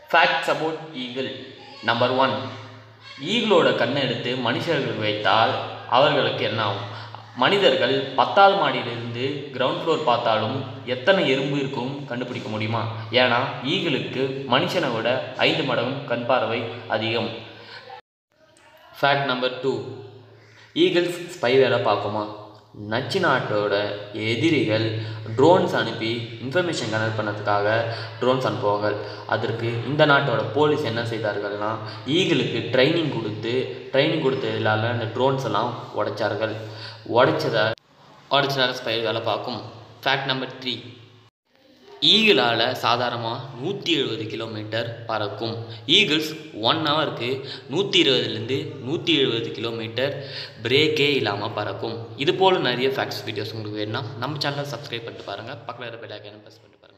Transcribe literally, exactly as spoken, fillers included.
Facts about eagle. Number one, ஈகிளோட கண்ணை எடுத்து மனுஷர்கள் வைத்தால் அவர்களுக்கு என்ன ஆகும்? மனிதர்கள் பத்தாவது மாடியிலிருந்து கிரவுண்ட் ஃப்ளோர் பார்த்தாலும் எத்தனை எறும்பு இருக்கும் கண்டுபிடிக்க முடியுமா? ஏன்னா ஈகிளுக்கு மனுஷனை விட ஐந்து மடங்கு கண் பார்வை அதிகம். Fact number two, eagles spy வேலை பார்க்குமா? நச்சு நாட்டோட எதிரிகள் ட்ரோன்ஸ் அனுப்பி இன்ஃபர்மேஷன் கனெக்ட் பண்ணதுக்காக ட்ரோன்ஸ் அனுப்புவாங்க. அதற்கு இந்த நாட்டோட போலீஸ் என்ன செய்தார்கள்னா ஈகிளுக்கு ட்ரைனிங் கொடுத்து ட்ரைனிங் கொடுத்ததில் அந்த ட்ரோன்ஸ் எல்லாம் உடைச்சார்கள். உடைச்சதை உடைச்சதால் ஸ்பை வேலை பார்க்கும். ஃபேக்ட் நம்பர் த்ரீ, ஈகிளால் சாதாரணமாக நூற்றி எழுபது கிலோமீட்டர் பறக்கும். ஈகிள்ஸ் ஒன் ஹவருக்கு நூற்றி இருபதுலேருந்து நூற்றி எழுபது கிலோமீட்டர் பிரேக்கே இல்லாமல் பறக்கும். இது போல் நிறைய ஃபேக்ட்ஸ் வீடியோஸ் உங்களுக்கு வேணும்னா நம்ம சேனலை சப்ஸ்கிரைப் பண்ணிட்டு பாருங்கள். பக்கத்தில் பெல் ஐகானை ப்ரெஸ் பண்ணிட்டு பாருங்கள்.